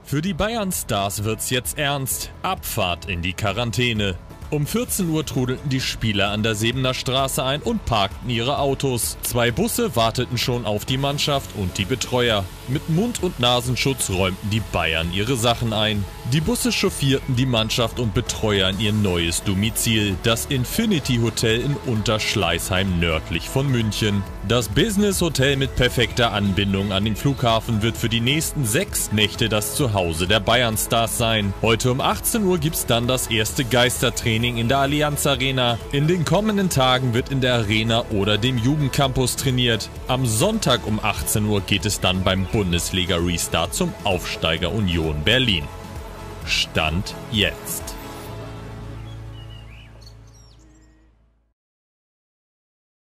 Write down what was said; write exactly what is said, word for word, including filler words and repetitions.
Für die Bayern-Stars wird's jetzt ernst. Abfahrt in die Quarantäne. Um vierzehn Uhr trudelten die Spieler an der Sebener Straße ein und parkten ihre Autos. Zwei Busse warteten schon auf die Mannschaft und die Betreuer. Mit Mund- und Nasenschutz räumten die Bayern ihre Sachen ein. Die Busse chauffierten die Mannschaft und Betreuer in ihr neues Domizil, das Infinity Hotel in Unterschleißheim nördlich von München. Das Business Hotel mit perfekter Anbindung an den Flughafen wird für die nächsten sechs Nächte das Zuhause der Bayern-Stars sein. Heute um achtzehn Uhr gibt's dann das erste Geistertraining in der Allianz Arena. In den kommenden Tagen wird in der Arena oder dem Jugendcampus trainiert. Am Sonntag um achtzehn Uhr geht es dann beim Bundesliga-Restart zum Aufsteiger Union Berlin. Stand jetzt.